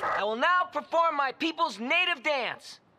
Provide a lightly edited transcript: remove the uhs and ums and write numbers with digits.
I will now perform my people's native dance.